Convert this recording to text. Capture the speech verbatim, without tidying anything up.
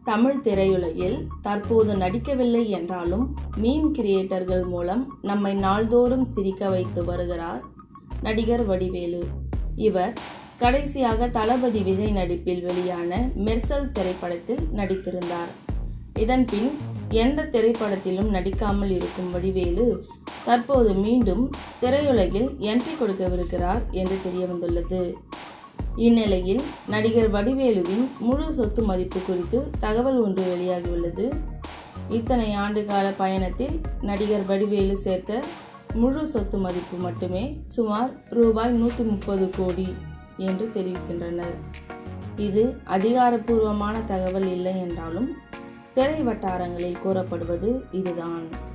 தமிழ் திரையுலகில் தற்போது நடிக்கவில்லை என்றாலும் மீம் கிரியேட்டர்கள் மூலம் நம்மை நாள்தோறும் சிரிக்க வைத்து வருகிறார் நடிகர் வடிவேலு. இவர் கடைசியாக தளபதி விஜய் நடிப்பில் வெளியான மெர்சல் திரைப்படத்தில் நடித்திருந்தார். இதன்பின் எந்த திரைப்படத்திலும் நடிக்காமல் இருக்கும் வடிவேலு தற்போது மீண்டும் திரையுலகில் என்ட்ரி கொடுக்கவிருக்கிறார் என்று தெரிய வந்துள்ளது. இந்நிலையில் நடிகர் வடிவேலுவின் முழு சொத்து மதிப்பு குறித்து தகவல் ஒன்று வெளியாகியுள்ளது. இத்தனை ஆண்டுகால பயணத்தில் நடிகர் வடிவேலு சேர்த்த முழு சொத்து மதிப்பு மட்டுமே சுமார் ரூபாய் நூற்றி முப்பது கோடி என்று தெரிவிக்கின்றனர். இது அதிகாரப்பூர்வமான தகவல் இல்லை என்றாலும் திரை வட்டாரங்களில் கூறப்படுவது இதுதான்.